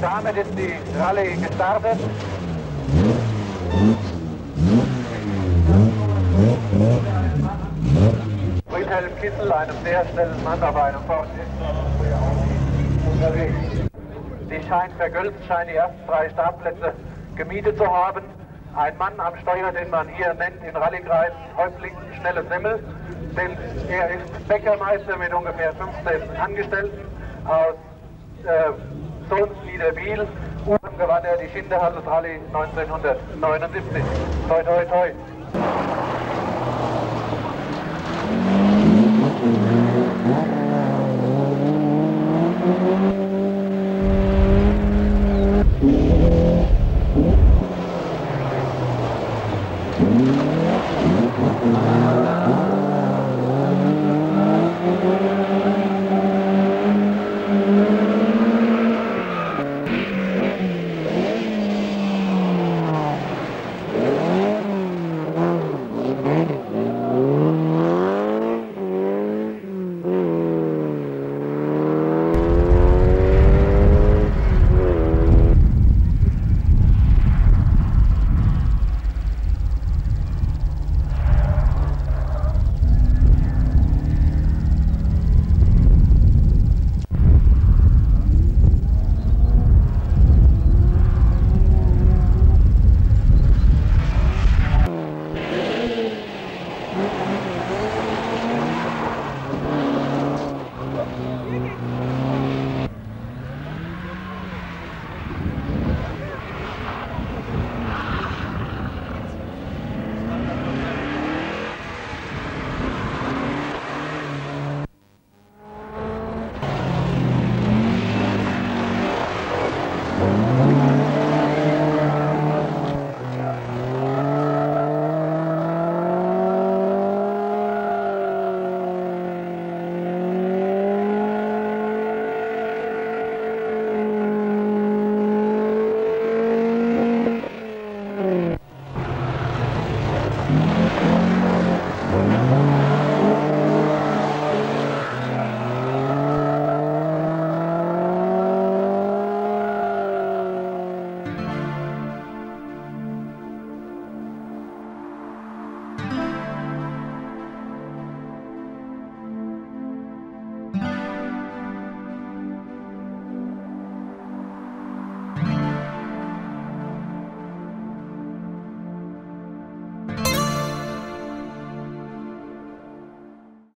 Damit ist die Rallye gestartet. Wilhelm Kissel, einem sehr schnellen Mann auf einem Ford unterwegs. Die scheint vergüllt, scheint die ersten 3 Startplätze gemietet zu haben. Ein Mann am Steuer, den man hier nennt in Rallye-Kreisen Häuptling Schnelle Semmel, denn er ist Bäckermeister mit ungefähr 15 Angestellten aus Sohnsliederbiel. Und gewann er die Schinderhalles Rallye 1979. Toi, toi, toi.